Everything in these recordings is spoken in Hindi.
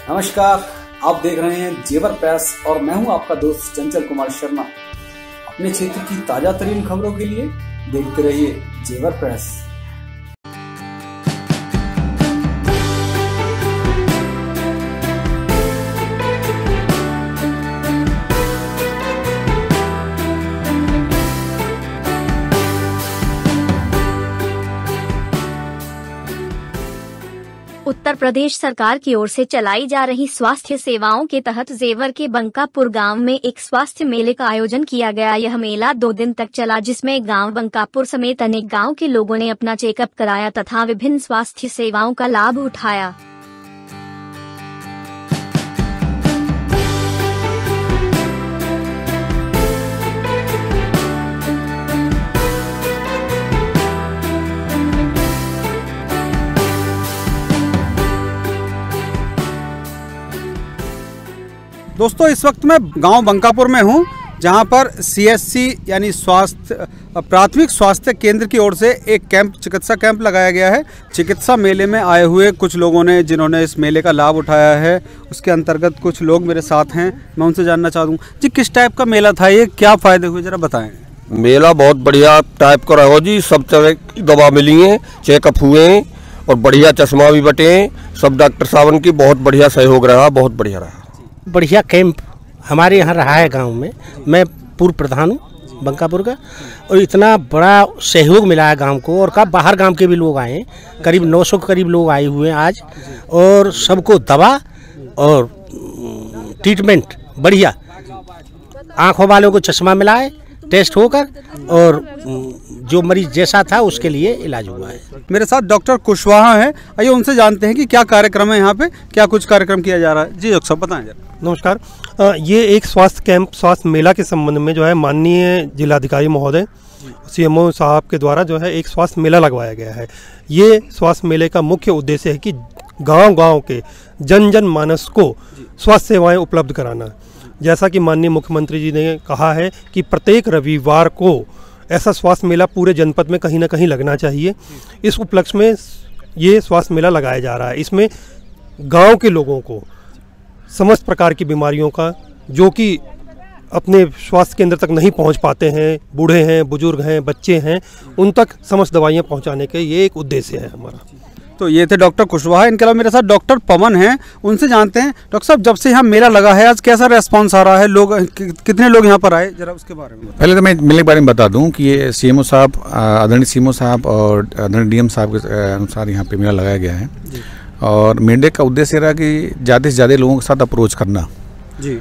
नमस्कार, आप देख रहे हैं जेवर प्रेस और मैं हूं आपका दोस्त चंचल कुमार शर्मा। अपने क्षेत्र की ताजा तरीन खबरों के लिए देखते रहिए जेवर प्रेस। उत्तर प्रदेश सरकार की ओर से चलाई जा रही स्वास्थ्य सेवाओं के तहत जेवर के बंकापुर गांव में एक स्वास्थ्य मेले का आयोजन किया गया। यह मेला 2 दिन तक चला, जिसमें गांव बंकापुर समेत अनेक गांव के लोगों ने अपना चेकअप कराया तथा विभिन्न स्वास्थ्य सेवाओं का लाभ उठाया। दोस्तों, इस वक्त मैं गांव बंकापुर में हूं, जहां पर CSC यानी प्राथमिक स्वास्थ्य केंद्र की ओर से एक चिकित्सा कैंप लगाया गया है। चिकित्सा मेले में आए हुए कुछ लोगों ने जिन्होंने इस मेले का लाभ उठाया है, उसके अंतर्गत कुछ लोग मेरे साथ हैं। मैं उनसे जानना चाहता हूँ जी, किस टाइप का मेला था ये, क्या फ़ायदे हुए, ज़रा बताएँ। मेला बहुत बढ़िया टाइप का रहा जी। सब तरह की दवा मिली है, चेकअप हुए और बढ़िया चश्मा भी बटे। सब डॉक्टर साहब की बहुत बढ़िया सहयोग रहा, बहुत बढ़िया रहा। बढ़िया कैंप हमारे यहाँ रहा है गांव में। मैं पूर्व प्रधान हूँ बंकापुर का, और इतना बड़ा सहयोग मिला है गांव को। और का बाहर गांव के भी लोग आए हैं, करीब 900 के करीब लोग आए हुए हैं आज, और सबको दवा और ट्रीटमेंट बढ़िया। आँखों वालों को चश्मा मिला है टेस्ट होकर, और जो मरीज जैसा था उसके लिए इलाज हुआ है। मेरे साथ डॉक्टर कुशवाहा हैं, आइए उनसे जानते हैं कि क्या कार्यक्रम है यहाँ पे, क्या कुछ कार्यक्रम किया जा रहा है। जी डॉक्टर साहब, बताएं जरा। नमस्कार। ये एक स्वास्थ्य कैंप, स्वास्थ्य मेला के संबंध में जो है माननीय जिलाधिकारी महोदय CMO साहब के द्वारा जो है एक स्वास्थ्य मेला लगवाया गया है। ये स्वास्थ्य मेले का मुख्य उद्देश्य है कि गांव-गांव के जन जन मानस को स्वास्थ्य सेवाएं उपलब्ध कराना। जैसा कि माननीय मुख्यमंत्री जी ने कहा है कि प्रत्येक रविवार को ऐसा स्वास्थ्य मेला पूरे जनपद में कहीं ना कहीं लगना चाहिए। इस उपलक्ष्य में ये स्वास्थ्य मेला लगाया जा रहा है। इसमें गांव के लोगों को समस्त प्रकार की बीमारियों का, जो कि अपने स्वास्थ्य केंद्र तक नहीं पहुंच पाते हैं, बूढ़े हैं, बुजुर्ग हैं, बच्चे हैं, उन तक समस्त दवाइयां पहुंचाने के ये एक उद्देश्य है हमारा। तो ये थे डॉक्टर कुशवाहा। इनके अलावा मेरे साथ डॉक्टर पवन हैं, उनसे जानते हैं। डॉक्टर साहब, जब से यहाँ मेला लगा है, आज कैसा रेस्पॉन्स आ रहा है, लोग कितने लोग यहाँ पर आए, जरा उसके बारे में। पहले तो मैं मेले के बारे में बता दूं कि ये CMO साहब, आदरणीय CMO साहब और आदरणीय DM साहब के अनुसार यहाँ पे मेला लगाया गया है। और मेले का उद्देश्य रहा कि ज़्यादा से ज़्यादा लोगों के साथ अप्रोच करना जी।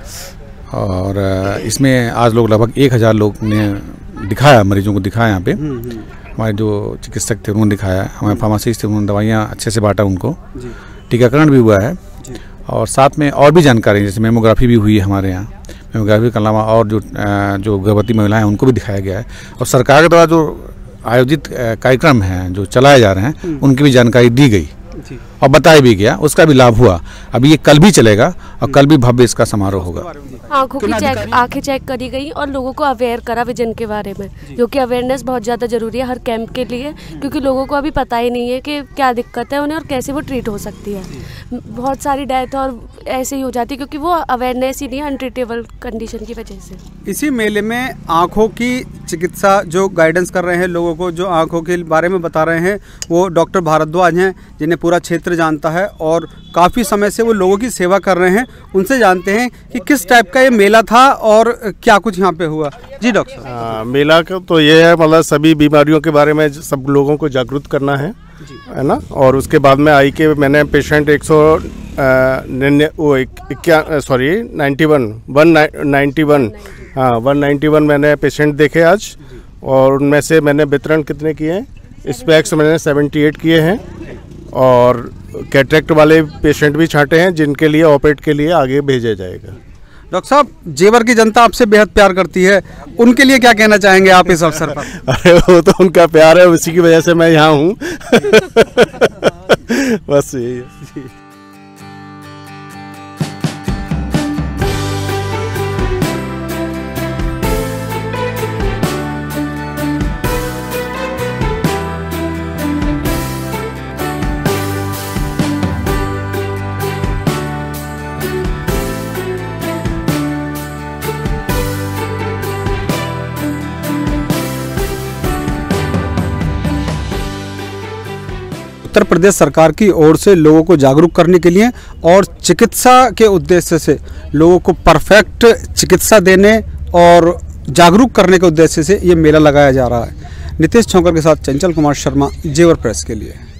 और इसमें आज लोग लगभग 1000 लोग ने दिखाया, मरीजों को दिखाया यहाँ पे। हमारे जो चिकित्सक थे उन्होंने दिखाया, हमारे फार्मासिस्ट थे उन्होंने दवाइयाँ अच्छे से बांटा उनको, टीकाकरण भी हुआ है। और साथ में और भी जानकारी, जैसे मेमोग्राफी भी हुई है हमारे यहाँ। मेमोग्राफी के अलावा और जो गर्भवती महिलाएं हैं उनको भी दिखाया गया है। और सरकार के द्वारा जो आयोजित कार्यक्रम हैं जो चलाए जा रहे हैं, उनकी भी जानकारी दी गई और बताया भी गया, उसका भी लाभ हुआ। अभी ये कल भी चलेगा और कल भी भव्य इसका समारोह होगा। आंखें चेक करी गई और लोगों को अवेयर करा विजन के बारे में, जो कि अवेयरनेस बहुत ज़्यादा ज़रूरी है हर कैंप के लिए, क्योंकि लोगों को अभी पता ही नहीं है कि क्या दिक्कत है उन्हें और कैसे वो ट्रीट हो सकती है। बहुत सारी डेथ और ऐसे ही हो जाती है क्योंकि वो अवेयरनेस ही नहीं है, अनट्रीटेबल कंडीशन की वजह से। इसी मेले में आँखों की चिकित्सा जो गाइडेंस कर रहे हैं लोगों को, जो आँखों के बारे में बता रहे हैं, वो डॉक्टर भारद्वाज हैं, जिन्हें पूरा क्षेत्र जानता है और काफ़ी समय से वो लोगों की सेवा कर रहे हैं। उनसे जानते हैं कि किस टाइप का ये मेला था और क्या कुछ यहाँ पे हुआ। जी डॉक्टर साहब। मेला का तो ये है, मतलब सभी बीमारियों के बारे में सब लोगों को जागरूक करना है ना। और उसके बाद में आई के मैंने पेशेंट 191 मैंने पेशेंट देखे आज, और उनमें से मैंने वितरण कितने किए हैं, स्पेक्स मैंने 78 किए हैं। और कैटरेक्ट वाले पेशेंट भी छांटे हैं, जिनके लिए ऑपरेट के लिए आगे भेजा जाएगा। डॉक्टर साहब, जेवर की जनता आपसे बेहद प्यार करती है, उनके लिए क्या कहना चाहेंगे आप इस अवसर पर? अरे वो तो उनका प्यार है, उसी की वजह से मैं यहाँ हूँ। बस यही है। उत्तर प्रदेश सरकार की ओर से लोगों को जागरूक करने के लिए और चिकित्सा के उद्देश्य से लोगों को परफेक्ट चिकित्सा देने और जागरूक करने के उद्देश्य से ये मेला लगाया जा रहा है। नितेश छोंकर के साथ चंचल कुमार शर्मा, जेवर प्रेस के लिए।